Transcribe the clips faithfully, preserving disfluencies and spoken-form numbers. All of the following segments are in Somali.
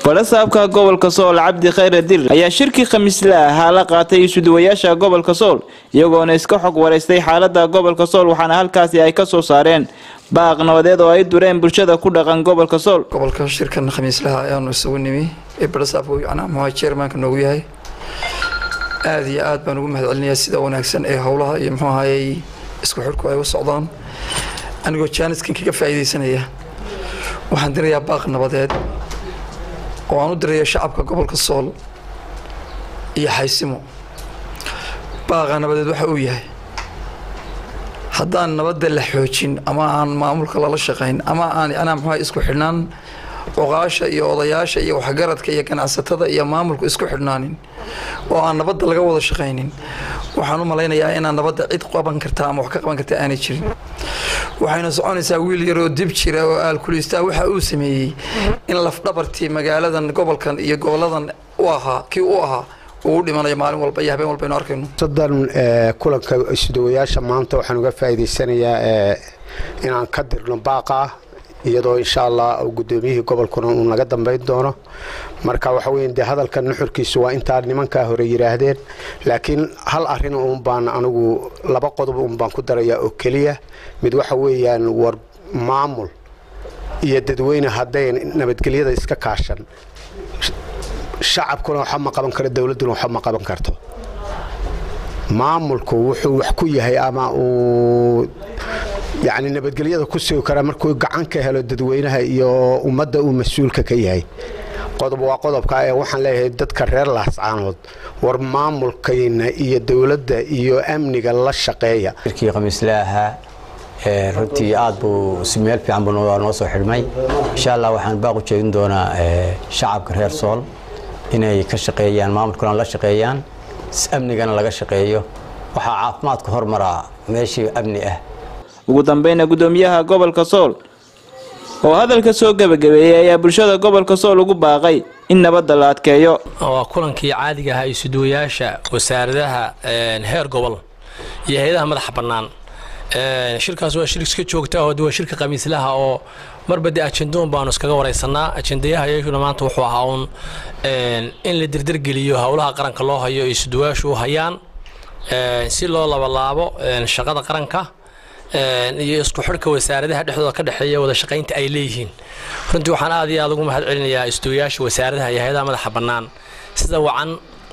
barasaabka gobolka Sool Cabdi Khayr Dir ayaa shirki khamiisle ah la qaatay isuduwayaasha gobolka Sool iyagoona iska xog wareystay xaaladda gobolka Sool waxaana halkaasi ay ka soo saareen baaq nabadeed oo ay dureen bulshada ku dhaqan gobolka Sool. gobolka shirkan khamiislaha ayaanu isugu nimi ee barasaabku ana ma chairmanka noogu yahay aad iyo aad baan ugu mahadcelinayaa sida wanaagsan ee hawlaha iyo muxuu ahaayay isku xirku ay u socdaan anigoo jaaniskan kaga faa'iideysanaya waxaan dirayaa baaq nabadeed oo aan u dirayaa shacabka gobolka Sool iyo Xaysimo baaqa nabadeed waxa uu yahay haddaan nabadda la xoojin ama aan maamulka la shaqeyn ama aan ana muxuu isku xidhnaan oqaasha iyo odayaasha iyo waxgaradka iyo ganacsatada iyo maamulku isku xidhnaanin oo aan nabadda laga wada shaqeynin waxaan u maleynayaa in aan nabadda cid qaban karta ama wax ka qaban karta aanay jirin waxayna soconaysaa wiil yar oo dib jira oo alkuliista waxa uu sameeyay in laf dhabartii magaaladan gobolkan iyo goboladan u ahaa kii u ahaa uu dhimanayo maalin walba iyo habeen walba inuu arkayno sadan kulanka isuduwayaasha maanta waxaan uga faa'iideysanayaa in aan ka dirno baaqa iyadoo insha Allah gudoomiyihii gobolkuna uu naga dambeyn doono marka waxa weeyaan de hadalkan nuxurkiisu waa inta nimanka hore yiraahdeen laakiin hal arin oo baan anigu laba qodob oo baan ku darayaa oo kaliya mid waxa weeyaan war maamul iyo dadweyne hadeen nabadgelyada iska kaashan shacabkuna waxa ma qaban karo dawladuna waxa ma qaban karto maamulku wuxuu wax ku yahay ama uu يعني nabadgelyada ku soo kara markuu gacan ka helo dadweynaha iyo ummadda uu mas'uulka ka yahay qodob waa qodobka ee waxaan leeyahay dadka reer Laascaanood war maamulkayna iyo dawladda iyo amniga la shaqeeya shirkii khamiislaha ee runtii aad buu si meel fiican buu noo soo xirmay insha Allah waxaan baaq u jeedin doonaa shacabka reer Sool inay ka shaqeeyaan maamulkana la shaqeeyaan amnigana laga shaqeeyo waxa caafimaadka hormara meeshii amni ah ugu dambeyn gudoomiyaha gobolka Sool oo hadalka soo gabagabeeyay ayaa bulshada gobolka Sool ugu baaqay in nabadda la adkeeyo oo kulankii caadiga ah isuduwayaasha wasaaradaha heer gobol iyo hay'adaha madaxa bannaan ee shirkaas waa shir iska joogta oo duwa shirka khamiislaha oo marbadi ajendoon baan iskaga wareysanaa ajendayaha ayaguna maanta wuxuu ahaa un in la dirdir geliyo hawlaha qaranka loo hayo isuduwayaashu hayaan si loo laba laabo shaqada qaranka iyo isku xirka wasaaradaha dhexdooda ka dhaxeeya wada shaqeynta ay leeyihiin runtii waxaan aad iyo aad ugu mahad celinayaa istuuyaasha wasaaradaha iyo hay'adaha madaxa bannaan sida wacan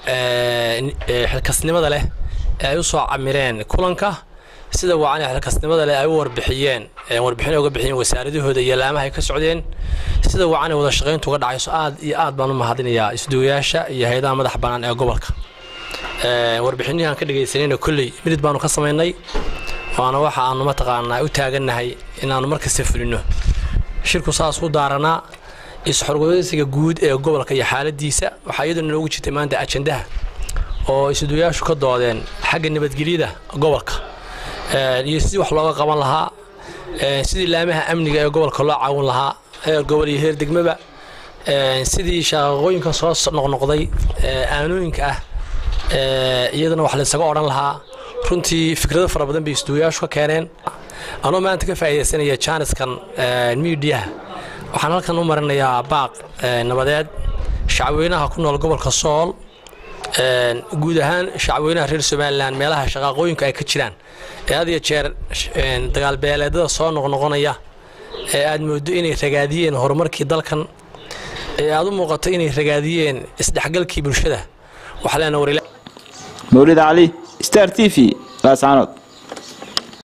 xilkasnimada leh ay u soo camireen kulanka sida wacan xilkasnimada leh ay u warbixiyeen warbixin uga bixiyeen wasaaradahooda iyo laamaha ay ka socdeen sida wacan wada shaqeyntu uga dhacayso aad iyo aad baan u mahadinayaa istuuyaasha iyo hay'adaha madaxa bannaan ee gobolka warbixinahan ka dhageysanayna kulli mid baanu ka sameynay waana waxa aanu ma taqaanaa u taaganahay in aanu markasta fulino shirku saas u daarana isxorgooysiga guud ee gobolka iyo xaaladiisa waxa iyaduna loogu jirtay maanta ajendaha oo isuduwayaashu ka doodeen xagga nabadgelyada gobolka iyo sidii wax looga qaban lahaa sidii laamaha amniga ee gobolka loo caawin lahaa heer gobol iyo heer degmaba sidii shaqooyinka soo noqnoqday aanooyinka ah iyadana wax la isaga oran lahaa runtii fikrado fara badan bay istuuyaashu ka keeneen anoo maanta ka faa'iideysanaya channelskan media waxaan halkan u marinayaa baaq nabadeed shacabweynaha ku nool gobolka Sool guud ahaan shacabweynaha reer Soomaaliland meelaha shaqooyinka ay ka jiraan ee had iyo jeer dagaal beeleedada soo noqnoqonaya ee aad moodo inay ragaadiyeen horumarkii dalkan ee aad u muuqato inay ragaadiyeen isdhexgalkii bulshada waxa leena war Mawlid Ali Star T V Laascaanood.